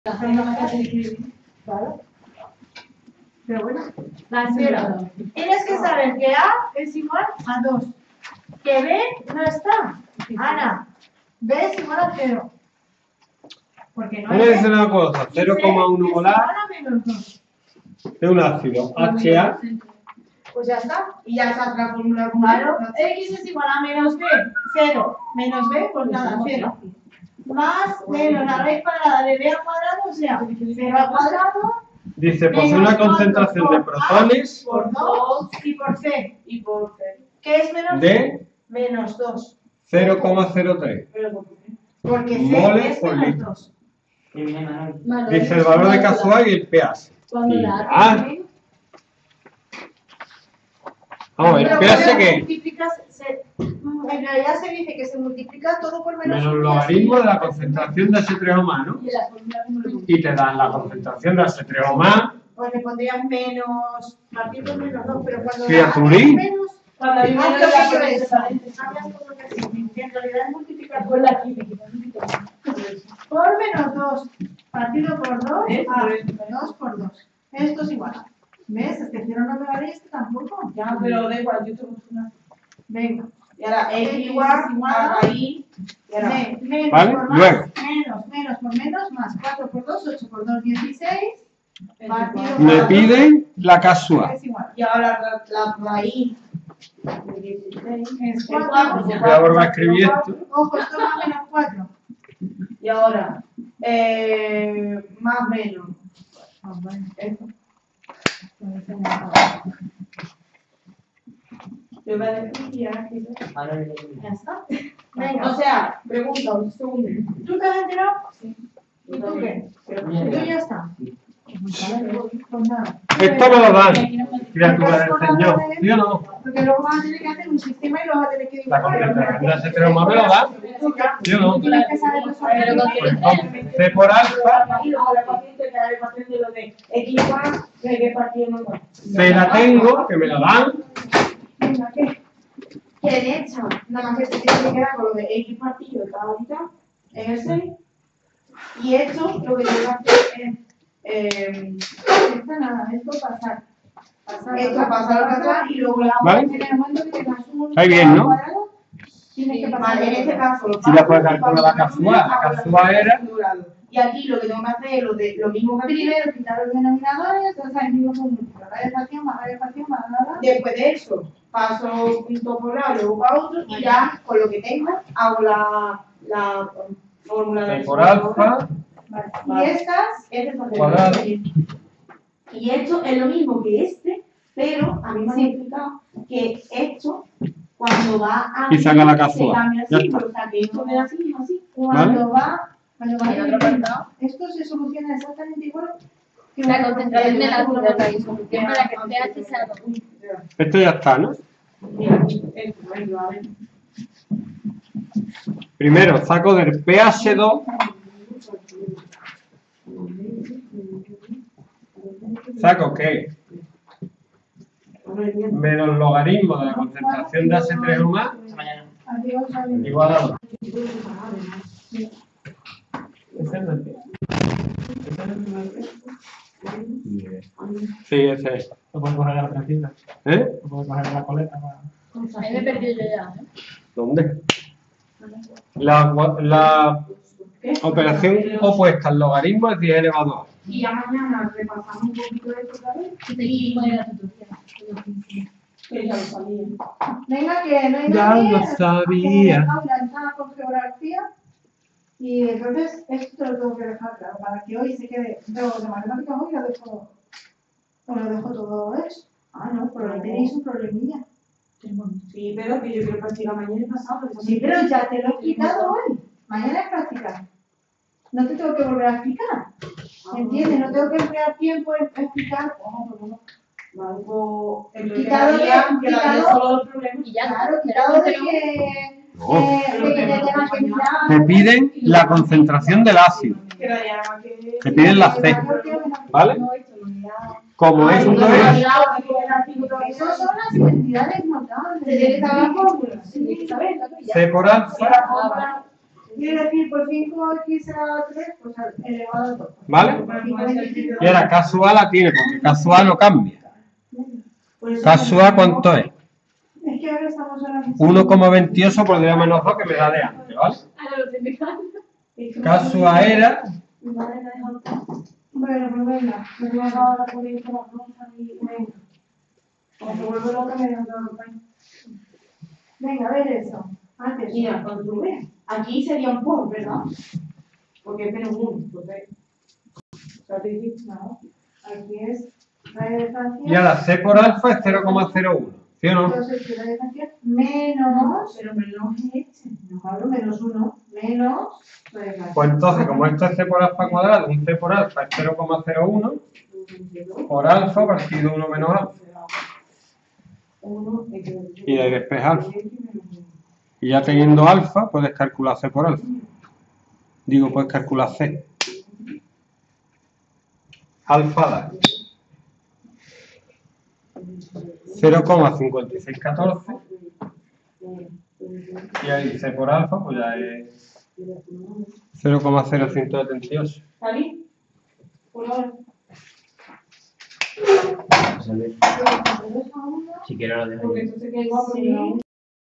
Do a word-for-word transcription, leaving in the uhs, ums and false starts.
Claro. Pero bueno, la cero. Tienes que saber que A es igual a dos. Que B no está. Ana, B es igual a cero. Porque no me dice una cosa, cero coma uno molar de un ácido H A. Pues ya está. Y ya está otra fórmula. Claro, X es igual a menos B, cero. Menos B, pues nada, cero. Más menos la raíz cuadrada de B al cuadrado, o sea, cero al cuadrado. Dice, pues una concentración de protones por dos y por C. Y por C. ¿Qué es menos de menos dos? cero coma cero tres Porque C moles es por menos litro. dos. Dice el valor de casual y el pH. Y ah, vamos, el Pero pH cuando que multiplicas, se- en realidad se dice que se multiplica todo por menos menos uno el y así. logaritmo de la concentración de H tres O más, ¿no? Y te dan la concentración de H tres O más. Pues le pondrían menos, partir por menos dos, pero cuando Sí, a haces Turín. menos, Cuando hay haz menos lo la que yo pones he esa hecho. gente. Hablas con lo que sí, que en realidad es multiplicar Por la química. por menos dos, partido por dos, ¿Eh? a dos por dos. Esto es igual. ¿Ves? Es que cero no me vale esto tampoco. Ya, pero da igual, yo tengo una. Venga. Y ahora X igual a raíz. Y ahora. Me- menos ¿Vale? por más, Luego. menos, menos por menos, más cuatro por dos, ocho por dos, dieciséis. Partido Me por piden la casual. es igual. Y ahora la, la raíz de dieciséis Es es cuatro. cuatro. Voy a volver a escribir esto. Ojo, esto va a menos cuatro. Y ahora, eh, más menos. Ah, bueno. Esto. Ya Yo voy a decir y ahora sí. está. O Venga. sea, pregunta, un segundo. ¿Tú te has enterado? Sí. ¿Y tú qué? Pero ¿Tú ya está? Pues nada. Esto me lo dan, criatura del Señor. ¿Sí o no? Porque luego vas a tener que hacer un sistema y lo vas a tener que La dibujar. concentración de H tres O más me lo dan. ¿Sí o no? Tienes que saber los Pues entonces, C por alfa, y luego la paciente que la ecuación de lo de X igual, que hay que partir en dos. C la tengo, que me la dan. Venga, ¿qué? Que de hecho, nada más que se tiene que quedar con lo de X partido de cada unidad en el seis. Y esto lo que tengo que hacer es. Eh, Esta nada, esto pasar. Pasar, esto pasar para atrás y luego la ¿Vale? En el momento que tengas un Está bien, ¿no? cuadrado, tienes que pasar. Vale, en este caso, lo Si la puedes calcular la casual, la casual era. Y aquí lo que tengo que hacer es lo, de, lo mismo que aquí. Primero quitar los denominadores, entonces ahí mismo son múltiplos. Radiación más radiación más nada. Después de eso, paso punto por lado, luego para otro, y ya con lo que tengo hago la, la fórmula C de por alfa, Vale. Vale. Y estas, Este es el cuadrado. Y esto es lo mismo que este, pero a mí me han explicado que esto, cuando va a. Y saca la se casual. cambia Ya así, está. o sea, que esto queda así y así. cuando va, cuando va ¿En otro apartado? esto se soluciona exactamente igual que La una concentración de la fórmula azúcar, la disolución para que pH sea dos. Esto ya está, ¿no? Mira, esto, venga, a ver. Primero saco del pH dos. Saco que menos logaritmo de la concentración de H tres O más Adiós, adiós. igual a dos. Sí, ese es. Lo puedes coger a la trencita, ¿Eh? lo puedes coger a la coleta. para- Ahí me he perdido yo ya, ¿eh? ¿Dónde? La, la operación opuesta al logaritmo es diez elevado a. Y ya mañana repasamos un poquito de esto otra vez, Y seguí con la tutoría. que ya lo sabía. Venga, que no hay Ya nadie. lo sabía. Paula está con geografía. Y entonces, esto lo tengo que dejar claro, para que hoy se quede. Yo de matemáticas hoy lo dejo. O lo dejo todo hecho. Ah, no, pero ahí tenéis un problemilla. Sí, pero que yo quiero practicar mañana y pasado. Sí, pero ya te lo he explicado hoy. Mañana es práctica. No te tengo que volver a explicar. ¿Entiendes? No tengo que emplear tiempo en explicar. Oh, pero no. Vale, pues, entonces Quitado de- quedaría- quedaría quitado- solo los problemas. Y ya está. Claro, Pero quitado de pero- que. No. eh, de que te tengas que mirar. Te piden la concentración del ácido. Quedaría que... Te piden la C. ¿Vale? Como Ay, esto no, es. Esas son las identidades notables. Se tiene que saber la fórmula. Se tiene que saber. C por alfa Ah, vale. Quiere decir, por cinco x elevado a tres, pues elevado a dos. ¿Vale? Y ahora K sub A la tiene, porque K sub A no cambia. K sub A, ¿cuánto es? Es que ahora estamos en la uno coma veintiocho por diez menos dos que me da de antes, ¿vale? K sub A era... Bueno, pues venga, me voy a ahora por ahí con la rosa y venga. Como se vuelve loca, me dejan todo el Venga, a ver eso. Antes. Mira, cuando tú ves, aquí sería un por, ¿verdad? Porque es menos uno, entonces. O sea, te dices, no. Aquí es radio de distancia. Y ahora C por alfa es cero coma cero uno, ¿sí o no? Entonces, radio de distancia menos. Pero menos es este. No hablo menos uno. Menos. Radio de distancia. Pues entonces, como esto es C por alfa cuadrado, un C por alfa es cero coma cero uno, por alfa partido uno menos alfa. Y ahí despeja alfa. Y ya teniendo alfa, puedes calcular C por alfa. Digo, puedes calcular C. Alfa da cero coma cincuenta y seis catorce. Y ahí C por alfa, pues ya es cero coma cero ciento setenta y ocho. ¿Está bien? Por ahora. Si quieres lo dejo Porque ahí. entonces queda igual, porque Sí. la